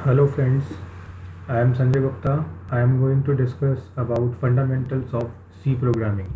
Hello friends, I am Sanjay Gupta. I am going to discuss about fundamentals of C programming.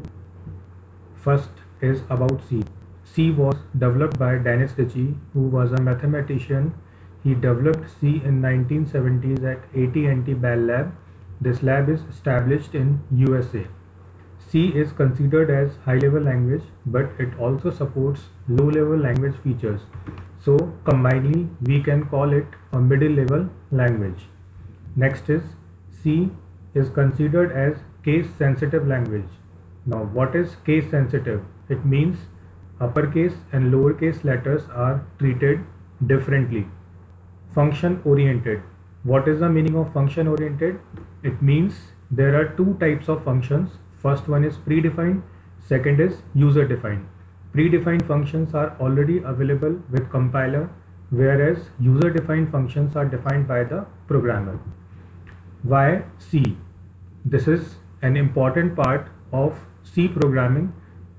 First is about C. C was developed by Dennis Ritchie, who was a mathematician. He developed C in 1970s at AT&T Bell Lab. This lab is established in USA. C is considered as high-level language, but it also supports low-level language features. So combinedly, we can call it a middle-level language. Next is C is considered as case-sensitive language. Now, what is case-sensitive? It means uppercase and lowercase letters are treated differently. Function-oriented. What is the meaning of function-oriented? It means there are two types of functions. First one is predefined, second is user-defined. Predefined functions are already available with compiler, whereas user-defined functions are defined by the programmer. Why C? This is an important part of C programming.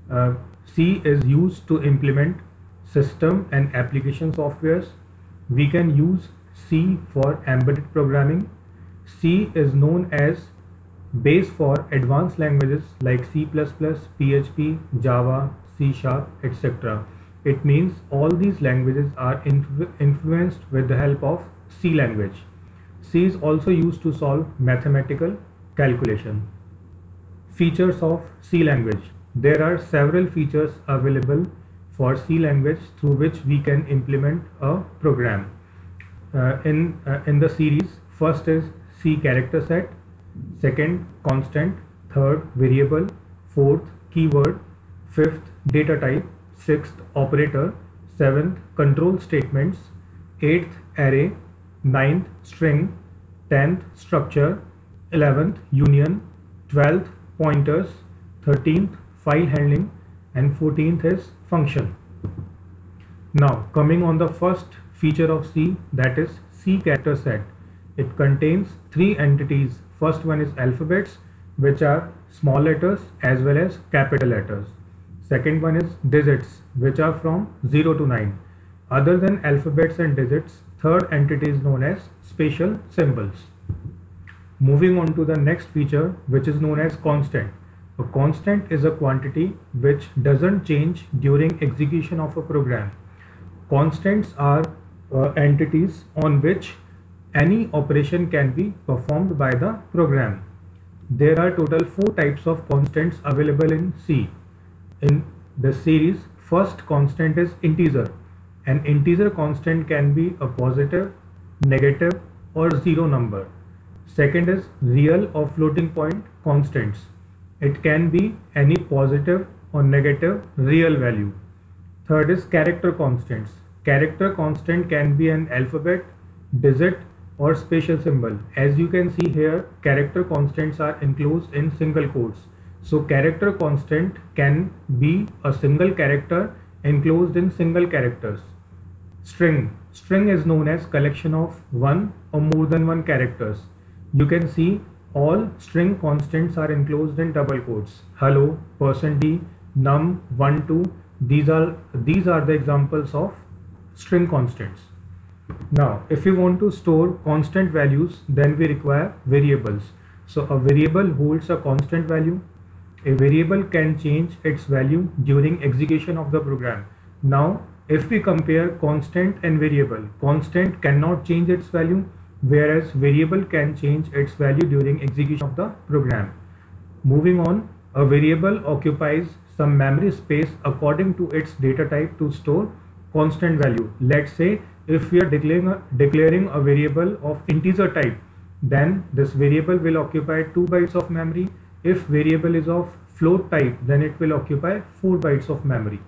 C is used to implement system and application softwares. We can use C for embedded programming. C is known as base for advanced languages like C++, PHP, Java, C#, etc. It means all these languages are influenced with the help of C language. C is also used to solve mathematical calculation. Features of C language. There are several features available for C language through which we can implement a program. In the series, first is C character set, second constant, third variable, fourth keyword, fifth data type, sixth operator, seventh control statements, eighth array, ninth string, 10th structure, 11th union, 12th pointers, 13th file handling, and 14th is function. Now coming on the first feature of C, that is C character set. It contains three entities. First one is alphabets, which are small letters as well as capital letters. Second one is digits, which are from 0 to 9. Other than alphabets and digits, third entity is known as special symbols. Moving on to the next feature, which is known as constant. A constant is a quantity which doesn't change during execution of a program. Constants are entities on which any operation can be performed by the program. There are total 4 types of constants available in C. In the series, first constant is integer. An integer constant can be a positive, negative, or zero number. Second is real or floating point constants. It can be any positive or negative real value. Third is character constants. Character constant can be an alphabet, digit, or special symbol. As you can see here, character constants are enclosed in single quotes. So character constant can be a single character enclosed in single characters. String. String is known as collection of one or more than one characters. You can see all string constants are enclosed in double quotes. Hello, %d, num, 1, 2. These are the examples of string constants. Now, if we want to store constant values, then we require variables. So a variable holds a constant value. A variable can change its value during execution of the program. Now, if we compare constant and variable, constant cannot change its value, whereas variable can change its value during execution of the program. Moving on, a variable occupies some memory space according to its data type to store constant value. Let's say if we are declaring a variable of integer type, then this variable will occupy 2 bytes of memory. If variable is of float type, then it will occupy 4 bytes of memory.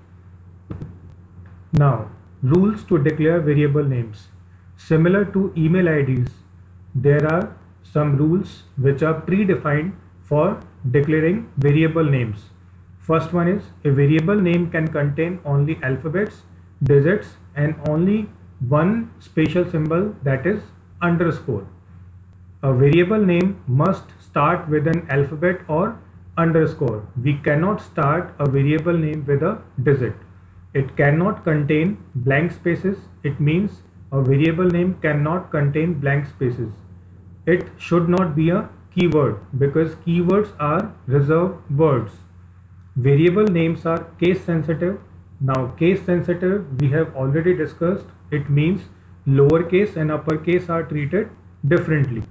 Now, rules to declare variable names. Similar to email IDs, there are some rules which are predefined for declaring variable names. First one is a variable name can contain only alphabets, digits, and only one special symbol, that is underscore. A variable name must start with an alphabet or underscore. We cannot start a variable name with a digit. It cannot contain blank spaces. It means a variable name cannot contain blank spaces. It should not be a keyword because keywords are reserved words. Variable names are case sensitive. Now case sensitive we have already discussed. It means lowercase and uppercase are treated differently.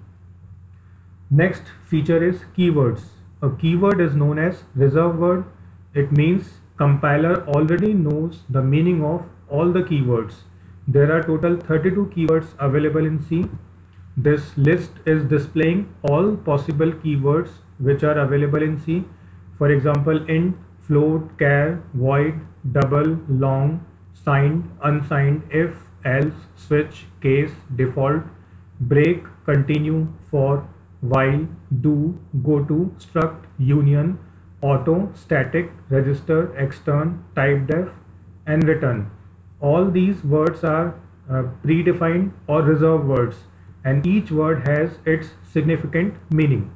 Next feature is keywords. A keyword is known as reserved word. It means compiler already knows the meaning of all the keywords. There are total 32 keywords available in C. This list is displaying all possible keywords which are available in C. For example, int, float, char, void, double, long, signed, unsigned, if, else, switch, case, default, break, continue, for, while, do, go to, struct, union, auto, static, register, extern, typedef, and return. All these words are predefined or reserved words, and each word has its significant meaning.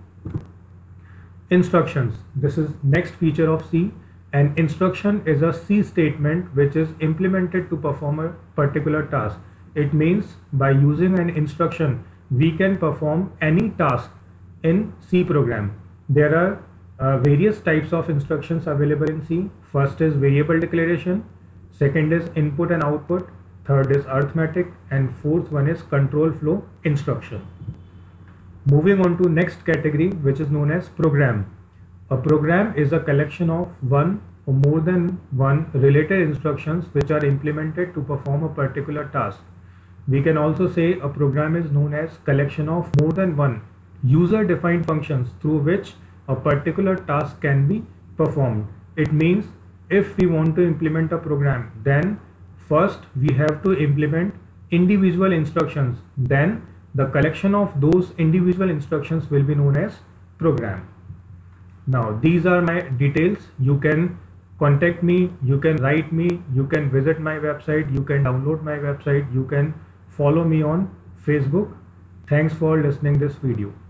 Instructions. This is next feature of C. An instruction is a C statement which is implemented to perform a particular task. It means by using an instruction we can perform any task in C program. There are various types of instructions available in C. First is variable declaration, second is input and output, third is arithmetic, and fourth one is control flow instruction. Moving on to next category, which is known as program. A program is a collection of one or more than one related instructions which are implemented to perform a particular task. We can also say a program is known as collection of more than one user-defined functions through which a particular task can be performed. It means if we want to implement a program, then first we have to implement individual instructions, then the collection of those individual instructions will be known as program. Now these are my details. You can contact me, you can write me, you can visit my website, you can download my website, you can follow me on Facebook. Thanks for listening this video.